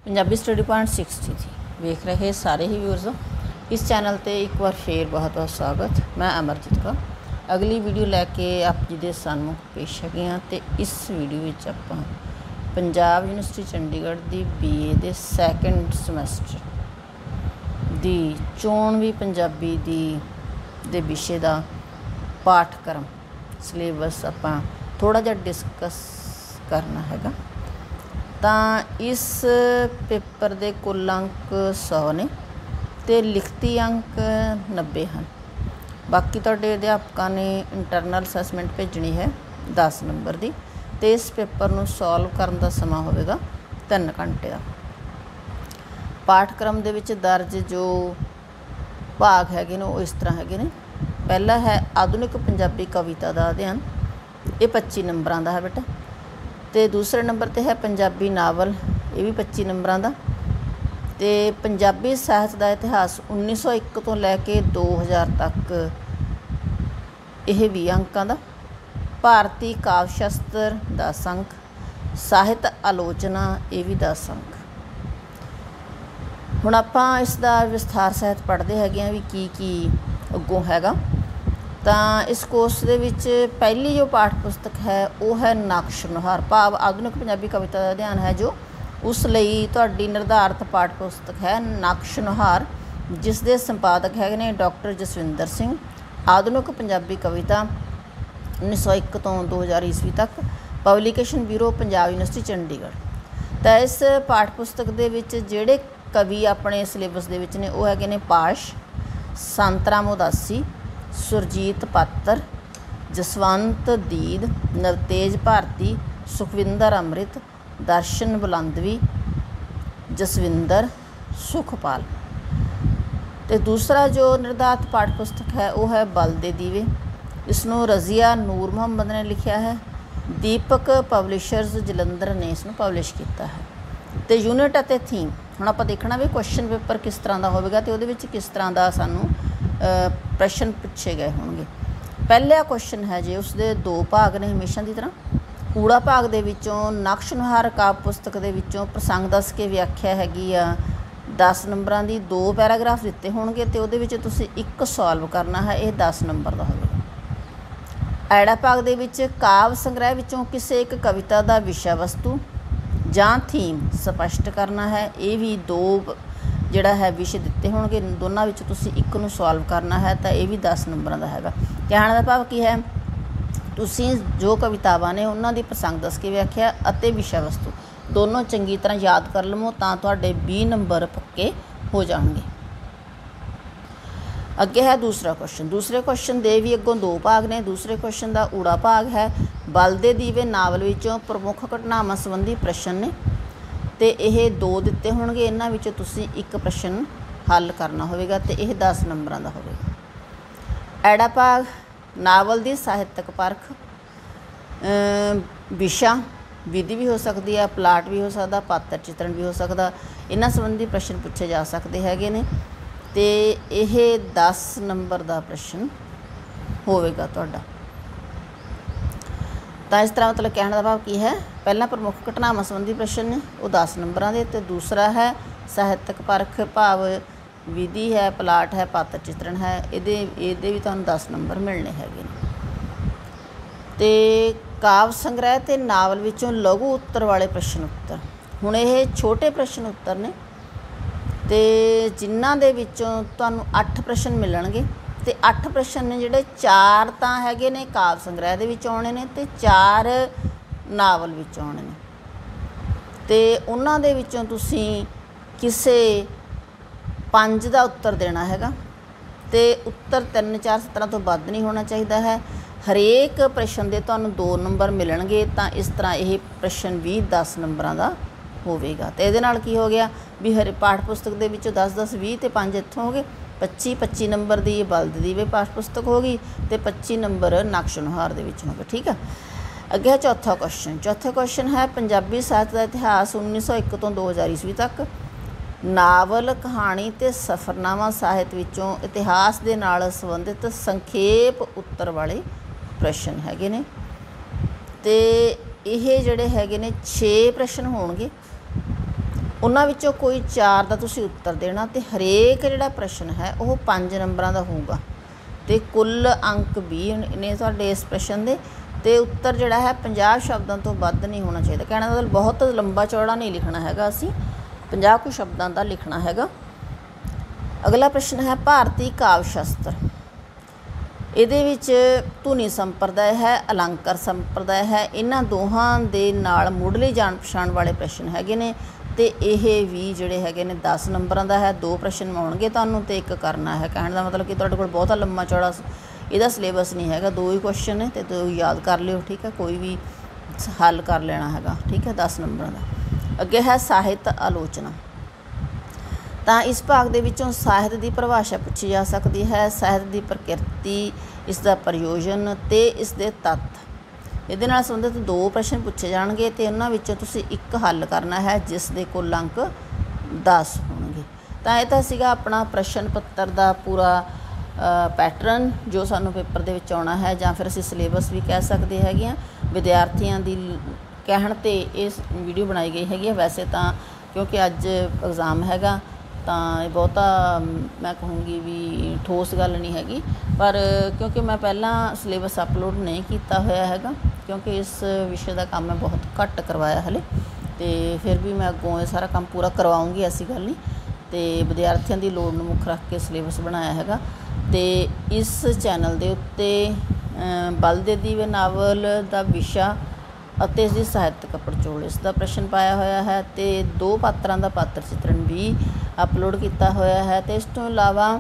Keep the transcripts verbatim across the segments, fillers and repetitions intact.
Punjabi study point sixty थी वेख रहे सारे ही व्यूअर्स इस चैनल ते एक बार फिर बहुत बहुत स्वागत। मैं अमरजीत कौर अगली वीडियो लैके आप जी के सामने पेश है हाँ। तो इस वीडियो में आप पंजाब यूनिवर्सिटी चंडीगढ़ की बी ए के सैकेंड समैसटर की चौनवीं पंजाबी दी दे विषय का पाठक्रम सिलेबस आप थोड़ा जा डिस्कस करना हैगा। तो इस पेपर के कुल अंक सौ ने तो लिखती अंक नब्बे हैं। बाकी तुहाडे अध्यापकों ने इंटरनल असैसमेंट भेजनी है दस नंबर की। तो इस पेपर को सॉल्व करने का समा होगा तीन घंटे का। पाठक्रम दे विच दर्ज जो भाग हैगे ने वो इस तरह हैगे ने। पहला है आधुनिक पंजाबी कविता का अध्ययन, ये पच्ची नंबरों का है बेटा। तो दूसरे नंबर पर है पंजाबी नावल, ये भी पच्ची नंबरों का। तो पंजाबी साहित्य का इतिहास उन्नीस सौ एक तो लैके दो हज़ार तक, यह भी अंकों का। भारतीय काव्य शास्त्र दस अंक, साहित्य आलोचना ये भी दस अंक। हुण आपां इसका विस्तार सहित पढ़ते हैं भी की की अगों हैगा। तो इस कोर्स दे विच पहली जो पाठ पुस्तक है वो है नक्श नुहार, भाव आधुनिक पंजाबी कविता का अध्ययन है जो उस लई तुहाडी निर्धारित पाठ पुस्तक है नक्श नुहार, जिस दे संपादक है ने डॉक्टर जसविंदर सिंह। आधुनिक पंजाबी कविता उन्नीस सौ एक तो दो हज़ार ईस्वी तक, publication bureau Punjab university Chandigarh. तो इस पाठ पुस्तक दे विच जिहड़े कवि अपने सिलेबस दे विच ने वो है ने पाश, संतराम उदासी, सुरजीत पात्र, जसवंत दीद, नवतेज भारती, सुखविंदर अमृत, दर्शन बुलंदवी, जसविंदर, सुखपाल। तो दूसरा जो निर्धारित पाठ पुस्तक है वो है बल दे दीवे, इसनों रज़िया नूर मुहम्मद ने लिखा है। दीपक पब्लिशर्स जलंधर ने इसनों पब्लिश किया है। तो यूनिट और थीम हुण आपां देखना भी क्वेश्चन पेपर किस तरह का होगा, तो वो किस तरह का सानू प्रश्न पूछे गए होंगे। पहला क्वेश्चन है जी उसके दो भाग ने हमेशा की तरह। ऊड़ा भाग दे विचों नक्श नुहार काव्य पुस्तक दे विचों प्रसंग दस के व्याख्या हैगी आ दस नंबरों की। दो पैराग्राफ दिते होंगे तो वो तुसीं एक सॉल्व करना है, यह दस नंबर का होगा। ऐड़ा भाग दे विच काव्य संग्रह विचों किसी एक कविता का विषय वस्तु जां थीम स्पष्ट करना है, ये भी दो जिहड़ा है विषय दिते होंगे, दोनों विच तुसीं एक नूं सॉल्व करना है। तो यह भी दस नंबरों का हैगा। कहने का भाव की है तुसीं जो कवितावां ने उन्हां दी प्रसंग दस के व्याख्या अते विषय वस्तु दोनों चंगी तरह याद कर लवो तां तुहाडे बीस नंबर पक्के हो जाएंगे। अगे है दूसरा क्वेश्चन। दूसरे क्वेश्चन दे भी अगों दो भाग ने। दूसरे क्वेश्चन का ऊड़ा भाग है बल दे दीवे नावल विचों प्रमुख घटनावां संबंधी प्रश्न ने। तो यह दो दिते होंगे, इन्हां विचों तुसीं एक प्रश्न हल करना होगा। तो यह दस नंबरों का होगा। ऐड़ा भाग नावल की साहित्यक परख, विषा विधि भी हो सकती है, प्लाट भी हो सकता, पात्र चित्रण भी हो सकता, इन्हां संबंधी प्रश्न पूछे जा सकते हैं। तो यह दस नंबर का प्रश्न होगा तुहाडा। तो इस तरह मतलब कहने का भाव की है पहला प्रमुख घटनावां संबंधी प्रश्न ने वो दस नंबरों के। तो दूसरा है साहित्यक परख भाव विधि है, प्लाट है, पात्र चित्रण है, ये ये भी तुहानूं दस नंबर मिलने हैं। तो काव्य संग्रह तो नावल विचों लघु उत्तर वाले प्रश्न उत्तर, हुण ये छोटे प्रश्न उत्तर ने। तो जिन्हां दे विचों तुहानूं अठ प्रश्न मिलणगे। तो अठ प्रश्न ने जिहड़े चार तां हैगे ने काव्य संग्रह दे विच आउणे ने ते चार नावल विच आउणे ने। तो उन्हां दे विचों तुसीं किसे पंज दा उत्तर देना हैगा। तो उत्तर तीन चार सत्रह तो वध नहीं होना चाहिए है। हरेक प्रश्न दे तुहानूं दो नंबर मिलणगे। तो इस तरह यह प्रश्न भी दस नंबरों का होवेगा। तो इहदे नाल की हो गया भी हर पाठ पुस्तक दे विचों दस दस भी तो पाँच इत्थों हो गए, पच्ची पच्ची नंबर की बल दे दीवे पाठ पुस्तक होगी। तो पच्ची नंबर नक्श नुहार दे विच होंगे। ठीक है। अगे है चौथा क्वेश्चन। चौथा क्वेश्चन है पंजाबी साहित्य का इतिहास उन्नीस सौ एक तो दो हज़ार ईस्वी तक, नावल कहानी तो सफरनामा साहित्य विचों इतिहास के नाल संबंधित संखेप उत्तर वाले प्रश्न हैगे ने। तो ये जिहड़े हैगे ने छे प्रश्न होणगे। ਉਹਨਾਂ ਵਿੱਚੋਂ ਕੋਈ ਚਾਰ ਦਾ ਤੁਸੀਂ ਉੱਤਰ ਦੇਣਾ ਤੇ ਹਰੇਕ ਜਿਹੜਾ ਪ੍ਰਸ਼ਨ ਹੈ ਉਹ ਪੰਜ ਨੰਬਰਾਂ ਦਾ ਹੋਊਗਾ ਤੇ ਕੁੱਲ ਅੰਕ ਵੀਹ ਨੇ ਤੁਹਾਡੇ ਇਸ ਪ੍ਰਸ਼ਨ ਦੇ। ਤੇ ਉੱਤਰ ਜਿਹੜਾ ਹੈ ਪੰਜਾਹ ਸ਼ਬਦਾਂ ਤੋਂ ਵੱਧ ਨਹੀਂ ਹੋਣਾ ਚਾਹੀਦਾ। ਕਹਿਣ ਦਾ ਮਤਲਬ ਬਹੁਤ ਲੰਬਾ ਚੌੜਾ ਨਹੀਂ ਲਿਖਣਾ ਹੈਗਾ, ਅਸੀਂ ਪੰਜਾਹ ਕੁ ਸ਼ਬਦਾਂ ਦਾ ਲਿਖਣਾ ਹੈਗਾ। ਅਗਲਾ ਪ੍ਰਸ਼ਨ ਹੈ ਭਾਰਤੀ ਕਾਵਿ ਸ਼ਾਸਤਰ। ਇਹਦੇ ਵਿੱਚ ਧੁਨੀ ਸੰਪਰਦਾਇ ਹੈ, ਅਲੰਕਾਰ ਸੰਪਰਦਾਇ ਹੈ। ਇਹਨਾਂ ਦੋਹਾਂ ਦੇ ਨਾਲ ਮੁੱਢਲੀ ਜਾਣ ਪਛਾਣ ਵਾਲੇ ਪ੍ਰਸ਼ਨ ਹੈਗੇ ਨੇ ਤੇ ਇਹ ਵੀ ਜਿਹੜੇ ਹੈਗੇ ਨੇ ਦਸ ਨੰਬਰਾਂ ਦਾ ਹੈ। ਦੋ ਪ੍ਰਸ਼ਨ ਆਉਣਗੇ ਤੁਹਾਨੂੰ ਤੇ ਇੱਕ ਕਰਨਾ ਹੈ। ਕਹਿਣ ਦਾ ਮਤਲਬ ਕਿ ਤੁਹਾਡੇ ਕੋਲ ਬਹੁਤਾ ਲੰਮਾ ਚੌੜਾ ਇਹਦਾ ਸਿਲੇਬਸ ਨਹੀਂ ਹੈਗਾ, ਦੋ ਹੀ ਕੁਐਸਚਨ ਨੇ ਤੇ ਦੋ ਯਾਦ ਕਰ ਲਿਓ, ਠੀਕ ਹੈ। ਕੋਈ ਵੀ ਹੱਲ ਕਰ ਲੈਣਾ ਹੈਗਾ, ਠੀਕ ਹੈ, ਦਸ ਨੰਬਰਾਂ ਦਾ। ਅੱਗੇ ਹੈ ਸਾਹਿਤ ਆਲੋਚਨਾ। ਤਾਂ ਇਸ ਭਾਗ ਦੇ ਵਿੱਚੋਂ ਸਾਹਿਤ ਦੀ ਪਰਿਭਾਸ਼ਾ ਪੁੱਛੀ ਜਾ ਸਕਦੀ ਹੈ, ਸਾਹਿਤ ਦੀ ਪ੍ਰਕਿਰਤੀ, ਇਸ ਦਾ ਪ੍ਰਯੋਜਨ ਤੇ ਇਸ ਦੇ ਤੱਤ। ਇਹਦੇ ਨਾਲ ਸੰਬੰਧਿਤ ਦੋ ਪ੍ਰਸ਼ਨ ਪੁੱਛੇ ਜਾਣਗੇ ਤੇ ਉਹਨਾਂ ਵਿੱਚੋਂ ਤੁਸੀਂ ਇੱਕ ਹੱਲ ਕਰਨਾ ਹੈ ਜਿਸ ਦੇ ਕੁੱਲ ਅੰਕ ਦਸ ਹੋਣਗੇ। ਤਾਂ ਇਹ ਤਾਂ ਸੀਗਾ ਆਪਣਾ ਪ੍ਰਸ਼ਨ ਪੱਤਰ ਦਾ ਪੂਰਾ ਪੈਟਰਨ ਜੋ ਸਾਨੂੰ ਪੇਪਰ ਦੇ ਵਿੱਚ ਆਉਣਾ ਹੈ, ਜਾਂ ਫਿਰ ਅਸੀਂ ਸਿਲੇਬਸ ਵੀ ਕਹਿ ਸਕਦੇ ਹੈਗੇ ਹਾਂ। ਵਿਦਿਆਰਥੀਆਂ ਦੀ ਕਹਿਣ 'ਤੇ ਇਸ ਵੀਡੀਓ ਬਣਾਈ ਗਈ ਹੈਗੀ ਹੈ। ਵੈਸੇ ਤਾਂ ਕਿਉਂਕਿ ਅੱਜ ਐਗਜ਼ਾਮ ਹੈਗਾ ਤਾਂ ਇਹ ਬਹੁਤਾ ਮੈਂ ਕਹੂੰਗੀ ਵੀ ਠੋਸ ਗੱਲ ਨਹੀਂ ਹੈਗੀ, ਪਰ ਕਿਉਂਕਿ ਮੈਂ ਪਹਿਲਾਂ ਸਿਲੇਬਸ ਅਪਲੋਡ ਨਹੀਂ ਕੀਤਾ ਹੋਇਆ ਹੈਗਾ, ਕਿਉਂਕਿ ਇਸ ਵਿਸ਼ੇ ਦਾ ਕੰਮ ਮੈਂ ਬਹੁਤ ਘੱਟ ਕਰਵਾਇਆ ਹਲੇ, ਤੇ ਫਿਰ ਵੀ ਮੈਂ ਅੱਗੋਂ ਇਹ ਸਾਰਾ ਕੰਮ ਪੂਰਾ ਕਰਵਾਉਂਗੀ, ਐਸੀ ਗੱਲ ਨਹੀਂ। ਤੇ ਵਿਦਿਆਰਥੀਆਂ ਦੀ ਲੋੜ ਨੂੰ ਮੁੱਖ ਰੱਖ ਕੇ ਸਿਲੇਬਸ ਬਣਾਇਆ ਹੈਗਾ। ਤੇ ਇਸ ਚੈਨਲ ਦੇ ਉੱਤੇ ਬਲ ਦੇ ਦੀਵੇ ਨਾਵਲ ਦਾ ਵਿਸ਼ਾ ਅਤੇ ਇਸ ਦੀ ਸਾਹਿਤਕ ਪੜਚੋਲ, ਇਸ ਦਾ ਪ੍ਰਸ਼ਨ ਪਾਇਆ ਹੋਇਆ ਹੈ ਤੇ ਦੋ ਪਾਤਰਾਂ ਦਾ ਪਾਤਰ ਚਿੱਤਰਨ ਵੀ ਅਪਲੋਡ ਕੀਤਾ ਹੋਇਆ ਹੈ। ਤੇ ਇਸ ਤੋਂ ਇਲਾਵਾ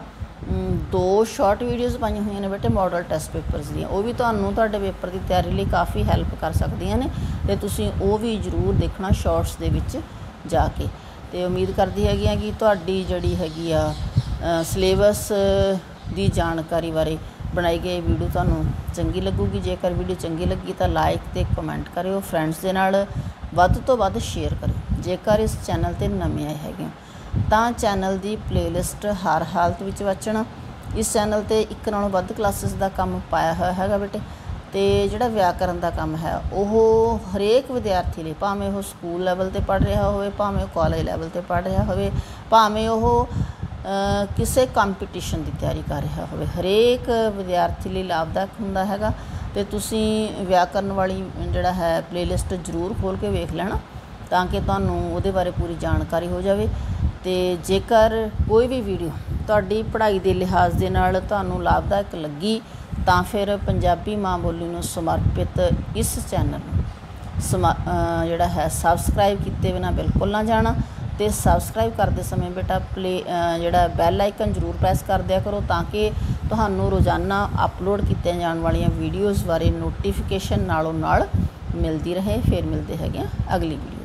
ਦੋ ਸ਼ਾਰਟ ਵੀਡੀਓਜ਼ ਪਾਈਆਂ ਹੋਈਆਂ ਨੇ ਬੇਟੇ ਮਾਡਲ ਟੈਸਟ ਪੇਪਰਸ ਦੀਆਂ, ਉਹ ਵੀ ਤੁਹਾਨੂੰ ਤੁਹਾਡੇ ਪੇਪਰ ਦੀ ਤਿਆਰੀ ਲਈ ਕਾਫੀ ਹੈਲਪ ਕਰ ਸਕਦੀਆਂ ਨੇ ਤੇ ਤੁਸੀਂ ਉਹ ਵੀ ਜ਼ਰੂਰ ਦੇਖਣਾ ਸ਼ਾਰਟਸ ਦੇ ਵਿੱਚ ਜਾ ਕੇ। ਤੇ ਉਮੀਦ ਕਰਦੀ ਹੈਗੀ ਆ ਕਿ ਤੁਹਾਡੀ ਜਿਹੜੀ ਹੈਗੀ ਆ ਸਿਲੇਬਸ ਦੀ ਜਾਣਕਾਰੀ ਬਾਰੇ ਬਣਾਈ ਗਈ ਵੀਡੀਓ ਤੁਹਾਨੂੰ ਚੰਗੀ ਲੱਗੂਗੀ। ਜੇਕਰ ਵੀਡੀਓ ਚੰਗੀ ਲੱਗੀ ਤਾਂ ਲਾਈਕ ਤੇ ਕਮੈਂਟ ਕਰਿਓ, ਫਰੈਂਡਸ ਦੇ ਨਾਲ ਵੱਧ ਤੋਂ ਵੱਧ ਸ਼ੇਅਰ ਕਰਿਓ। ਜੇਕਰ ਇਸ ਚੈਨਲ 'ਤੇ ਨਵੇਂ ਆਏ ਹੈਗੇ ਤਾਂ ਚੈਨਲ ਦੀ ਪਲੇਲਿਸਟ ਹਰ ਹਾਲਤ ਵਿੱਚ ਵਾਚਣਾ। ਇਸ ਚੈਨਲ 'ਤੇ ਇੱਕ ਨਾਲੋਂ ਵੱਧ ਕਲਾਸਿਸ ਦਾ ਕੰਮ ਪਾਇਆ ਹੋਇਆ ਹੈਗਾ ਬੇਟੇ। ਤੇ ਜਿਹੜਾ ਵਿਆਕਰਨ ਦਾ ਕੰਮ ਹੈ ਉਹ ਹਰੇਕ ਵਿਦਿਆਰਥੀ ਲਈ, ਭਾਵੇਂ ਉਹ ਸਕੂਲ ਲੈਵਲ 'ਤੇ ਪੜ੍ਹ ਰਿਹਾ ਹੋਵੇ, ਭਾਵੇਂ ਉਹ ਕਾਲਜ ਲੈਵਲ 'ਤੇ ਪੜ੍ਹ ਰਿਹਾ ਹੋਵੇ, ਭਾਵੇਂ ਉਹ ਕਿਸੇ ਕੰਪੀਟੀਸ਼ਨ ਦੀ ਤਿਆਰੀ ਕਰ ਰਿਹਾ ਹੋਵੇ, ਹਰੇਕ ਵਿਦਿਆਰਥੀ ਲਈ ਲਾਭਦਾਇਕ ਹੁੰਦਾ ਹੈਗਾ। ਤੇ ਤੁਸੀਂ ਵਿਆਕਰਨ ਵਾਲੀ ਜਿਹੜਾ ਹੈ ਪਲੇਲਿਸਟ ਜ਼ਰੂਰ ਖੋਲ੍ਹ ਕੇ ਵੇਖ ਲੈਣਾ ਤਾਂ ਕਿ ਤੁਹਾਨੂੰ ਉਹਦੇ ਬਾਰੇ ਪੂਰੀ ਜਾਣਕਾਰੀ ਹੋ ਜਾਵੇ। ਤੇ ਜੇਕਰ ਕੋਈ ਵੀ ਵੀਡੀਓ ਤੁਹਾਡੀ ਪੜ੍ਹਾਈ ਦੇ ਲਿਹਾਜ਼ ਦੇ ਨਾਲ ਤੁਹਾਨੂੰ ਲਾਭਦਾਇਕ ਲੱਗੀ ਤਾਂ ਫਿਰ ਪੰਜਾਬੀ ਮਾਂ ਬੋਲੀ ਨੂੰ ਸਮਰਪਿਤ ਇਸ ਚੈਨਲ ਨੂੰ ਸਮਾ ਜਿਹੜਾ ਹੈ ਸਬਸਕ੍ਰਾਈਬ ਕੀਤੇ ਬਿਨਾਂ ਬਿਲਕੁਲ ਨਾ ਜਾਣਾ। ਤੇ ਸਬਸਕ੍ਰਾਈਬ ਕਰਦੇ ਸਮੇਂ ਬੇਟਾ ਪਲੇ ਜਿਹੜਾ ਬੈਲ ਆਈਕਨ ਜ਼ਰੂਰ ਪ੍ਰੈਸ ਕਰ ਦਿਆ ਕਰੋ ਤਾਂ ਕਿ ਤੁਹਾਨੂੰ ਰੋਜ਼ਾਨਾ ਅਪਲੋਡ ਕੀਤੀਆਂ ਜਾਣ ਵਾਲੀਆਂ ਵੀਡੀਓਜ਼ ਬਾਰੇ ਨੋਟੀਫਿਕੇਸ਼ਨ ਨਾਲੋਂ ਨਾਲ ਮਿਲਦੀ ਰਹੇ। ਫਿਰ ਮਿਲਦੇ ਹੈਗੇ ਅਗਲੀ ਵੀਡੀਓ।